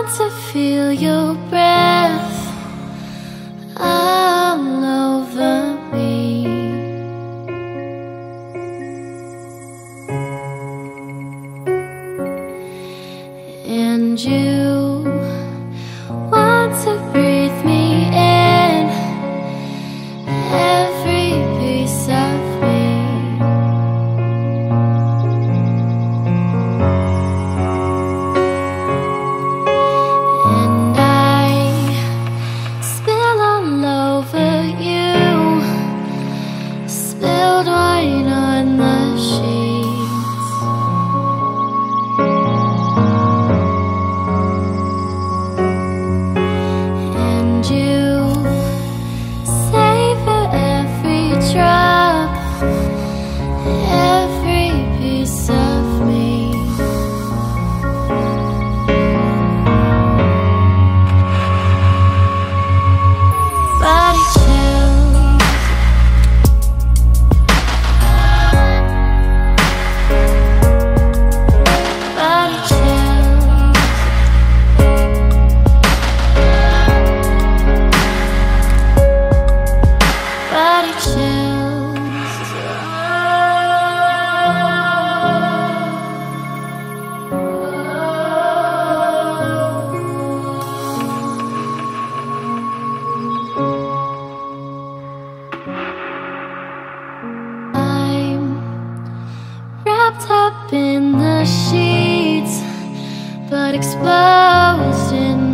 want to feel your breath all over me. And you want to breathe me in, every piece of me. And I spill all over you, spilled wine on the sheets. And you savor every drop, every piece of me. Body chills, body chills, body chills. I'm wrapped up in the sheets, but exposed in